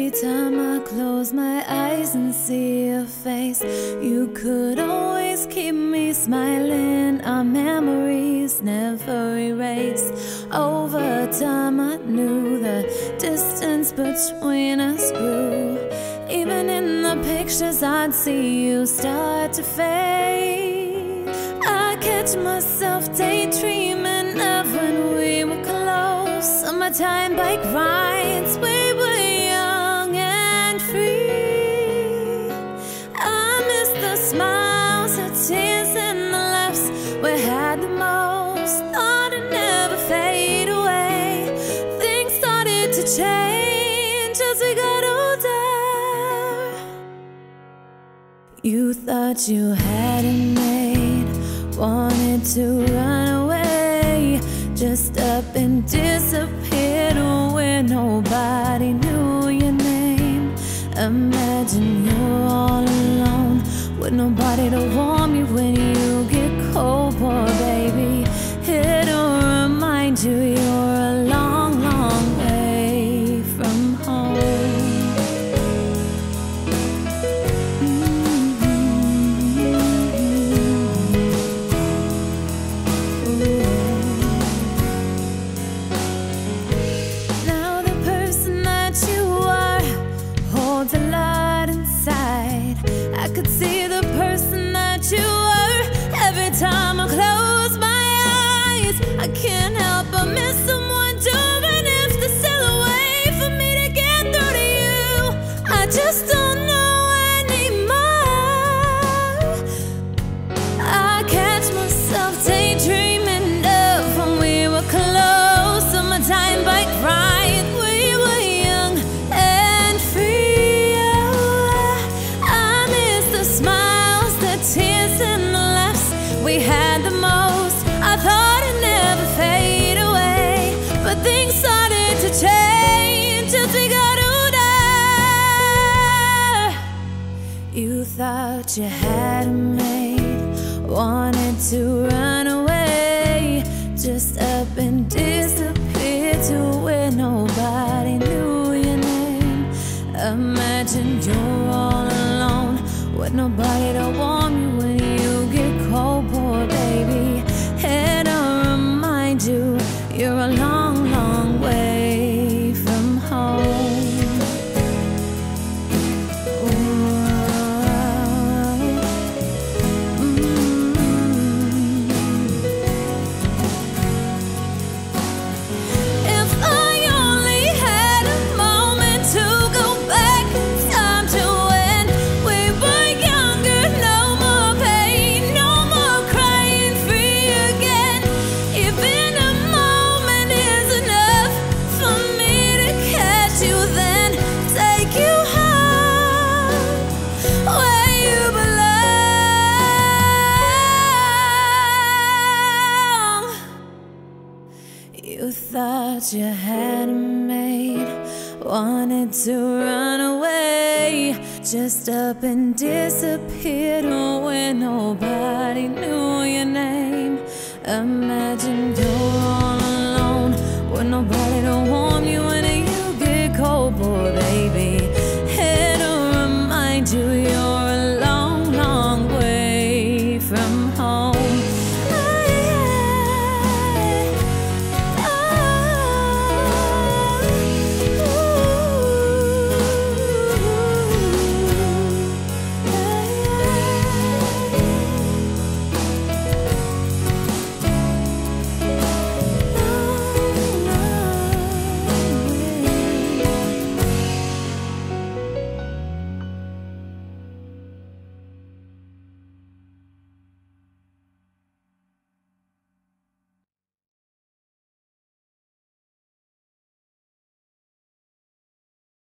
Every time I close my eyes and see your face, you could always keep me smiling. Our memories never erase. Over time I knew the distance between us grew. Even in the pictures I'd see you start to fade. I catch myself daydreaming of when we were close. Summertime bike rides, we were young and free. I miss the smiles, the tears and the laughs we had the most. Thought it'd never fade away. Things started to change as we got older. You thought you had it made, wanted to run away, just up and disappeared where nobody knew your name. Imagine you're all alone with nobody to warm you when you get cold, poor baby. It'll remind you you're a long, long way from home. Now the person that you are holds a lot inside. I could see the person that you were every time I close my eyes. I can't help but miss someone, even if there's still a way for me to get through to you. I just don't know anymore. I catch myself daydreaming of when we were close. Summertime bike ride, we were young and free. Oh, I miss the smiles, the tears and the laughs we had the most. I thought it'd never fade away, but things started to change as we got older. You thought you had it made, wanted to run away, just up and disappear to where nobody knew your name. Imagine you're all alone with nobody to warm you when you get cold, poor baby. It'll remind you you're a long, long way from home. If I only had a moment to go back, time to when we were younger, no more pain, no more crying, free again. Even a moment is enough for me to catch you, then take you home where you belong. You thought you had it made, wanted to run away, just up and disappeared where nobody knew your name. Imagine you're all alone with nobody to warm